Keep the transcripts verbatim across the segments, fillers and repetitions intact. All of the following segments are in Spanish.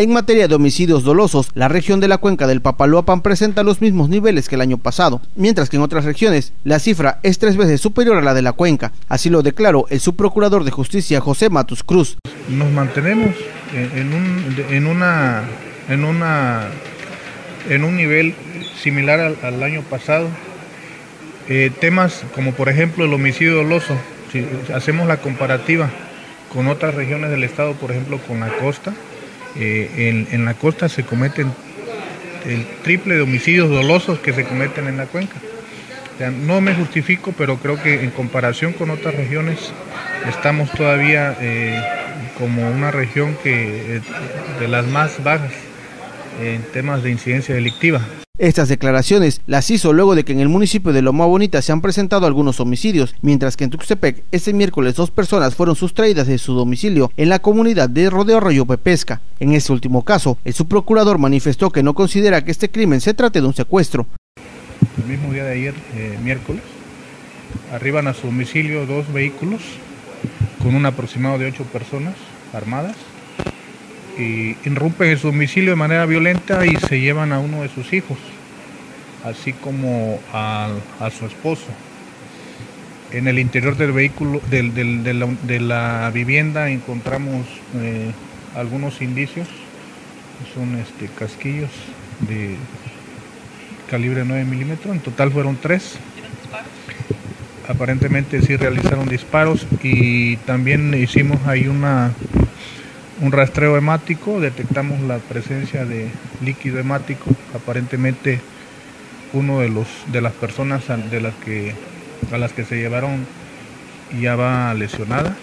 En materia de homicidios dolosos, la región de la cuenca del Papaloapan presenta los mismos niveles que el año pasado, mientras que en otras regiones la cifra es tres veces superior a la de la cuenca. Así lo declaró el subprocurador de justicia José Matus Cruz. Nos mantenemos en un, en una, en una, en un nivel similar al, al año pasado. Eh, temas como por ejemplo el homicidio doloso, si hacemos la comparativa con otras regiones del estado, por ejemplo con la costa, eh, en, en la costa se cometen el triple de homicidios dolosos que se cometen en la cuenca. O sea, no me justifico, pero creo que en comparación con otras regiones estamos todavía eh, como una región que eh, de las más bajas en temas de incidencia delictiva. Estas declaraciones las hizo luego de que en el municipio de Loma Bonita se han presentado algunos homicidios, mientras que en Tuxtepec este miércoles dos personas fueron sustraídas de su domicilio en la comunidad de Rodeo Arroyo Pepesca. En este último caso, el subprocurador manifestó que no considera que este crimen se trate de un secuestro. El mismo día de ayer, eh, miércoles, arriban a su domicilio dos vehículos con un aproximado de ocho personas armadas y irrumpen en su domicilio de manera violenta y se llevan a uno de sus hijos, así como a, a su esposo. En el interior del vehículo, del, del, de, la, de la vivienda, encontramos eh, algunos indicios, son este, casquillos de calibre nueve milímetros, en total fueron tres. Aparentemente sí realizaron disparos y también hicimos ahí una un rastreo hemático, detectamos la presencia de líquido hemático. Aparentemente uno de los de las personas de las que a las que se llevaron ya va lesionada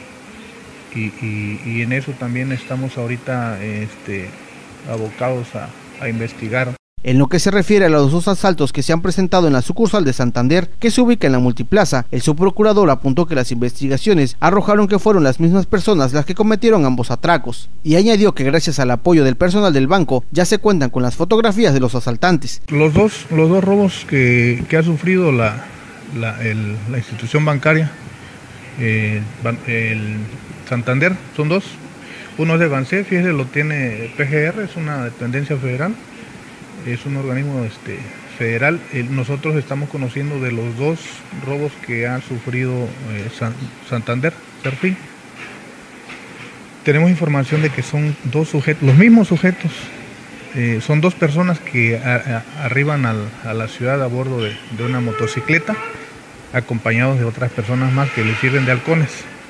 y, y, y en eso también estamos ahorita este, abocados a, a investigar. En lo que se refiere a los dos asaltos que se han presentado en la sucursal de Santander, que se ubica en la Multiplaza, el subprocurador apuntó que las investigaciones arrojaron que fueron las mismas personas las que cometieron ambos atracos, y añadió que gracias al apoyo del personal del banco ya se cuentan con las fotografías de los asaltantes. Los dos, los dos robos que, que ha sufrido la, la, el, la institución bancaria, eh, el Santander, son dos. Uno es de Bancé, fíjese, lo tiene P G R, es una dependencia federal. Es un organismo este, federal. Eh, nosotros estamos conociendo de los dos robos que ha sufrido eh, San, Santander, Serfín. Tenemos información de que son dos sujetos, los mismos sujetos. Eh, son dos personas que a, a, arriban al, a la ciudad a bordo de, de una motocicleta, acompañados de otras personas más que les sirven de halcones.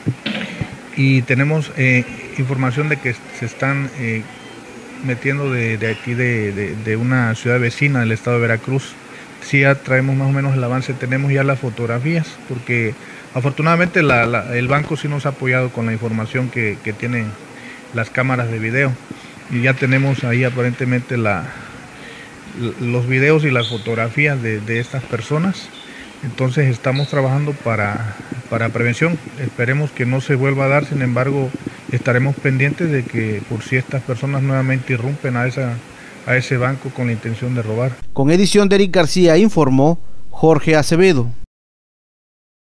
Y tenemos eh, información de que se están Eh, metiendo de, de aquí de, de, de una ciudad vecina del estado de Veracruz. Sí, ya traemos más o menos el avance, tenemos ya las fotografías, porque afortunadamente la, la, el banco sí nos ha apoyado con la información que, que tienen las cámaras de video, y ya tenemos ahí aparentemente la, los videos y las fotografías de, de estas personas. Entonces estamos trabajando para, para prevención, esperemos que no se vuelva a dar, sin embargo estaremos pendientes de que por si estas personas nuevamente irrumpen a, esa, a ese banco con la intención de robar. Con edición de Eric García informó Jorge Acevedo.